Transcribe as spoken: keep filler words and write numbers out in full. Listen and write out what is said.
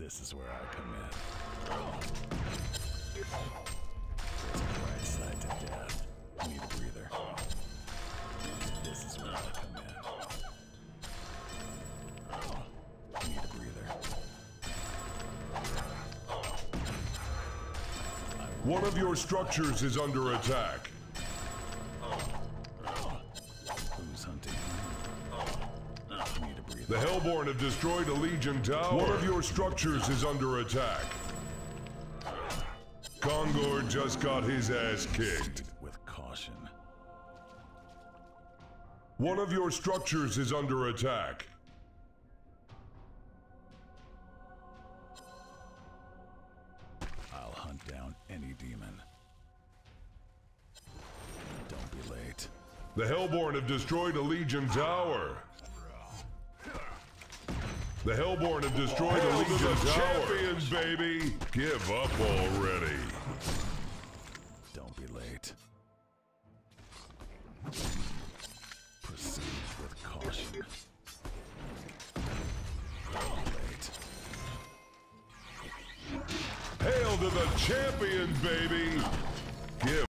This is where I come in. There's a bright side to death. Need a breather. This is where I come in. Need a breather. One of your structures is under attack. Who's hunting? Need a breather. The Hellborn have destroyed a Legion tower. One of your structures is under attack. Kongor just got his ass kicked. With caution. One of your structures is under attack. I'll hunt down any demon. Don't be late. The Hellborn have destroyed a Legion tower. The Hellborn have destroyed a Legion tower. Champions, baby! Give up already. Don't be late. Proceed with caution. Don't be late. Hail to the champions, baby! Give